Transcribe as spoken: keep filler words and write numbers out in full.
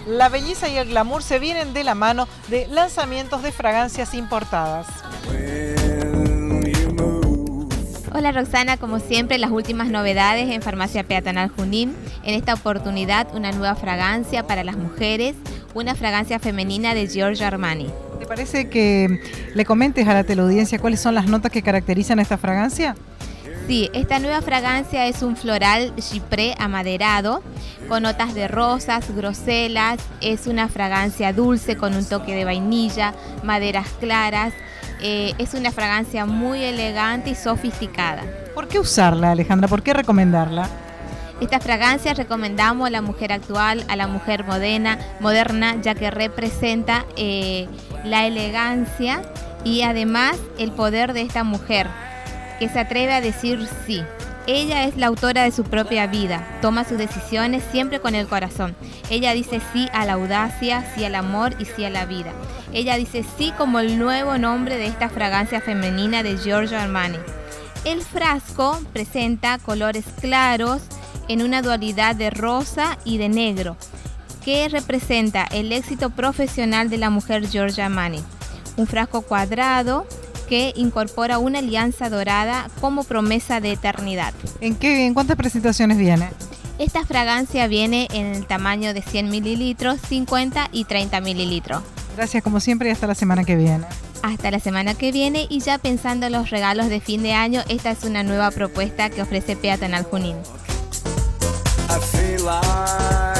La belleza y el glamour se vienen de la mano de lanzamientos de fragancias importadas. Hola Roxana, como siempre las últimas novedades en Farmacia Peatonal Junín. En esta oportunidad una nueva fragancia para las mujeres, una fragancia femenina de Giorgio Armani. ¿Te parece que le comentes a la teleaudiencia cuáles son las notas que caracterizan a esta fragancia? Sí, esta nueva fragancia es un floral chyprés amaderado con notas de rosas, groselas. Es una fragancia dulce con un toque de vainilla, maderas claras. Eh, es una fragancia muy elegante y sofisticada. ¿Por qué usarla, Alejandra? ¿Por qué recomendarla? Esta fragancia recomendamos a la mujer actual, a la mujer moderna, moderna ya que representa eh, la elegancia y además el poder de esta mujer, que se atreve a decir sí. Ella es la autora de su propia vida, toma sus decisiones siempre con el corazón. Ella dice sí a la audacia, sí al amor y sí a la vida. Ella dice sí como el nuevo nombre de esta fragancia femenina de Giorgio Armani. El frasco presenta colores claros en una dualidad de rosa y de negro, que representa el éxito profesional de la mujer Giorgio Armani. Un frasco cuadrado que incorpora una alianza dorada como promesa de eternidad. ¿En qué, en cuántas presentaciones viene? Esta fragancia viene en el tamaño de cien mililitros, cincuenta y treinta mililitros. Gracias como siempre y hasta la semana que viene. Hasta la semana que viene, y ya pensando en los regalos de fin de año, esta es una nueva propuesta que ofrece Peatonal Junín. I feel like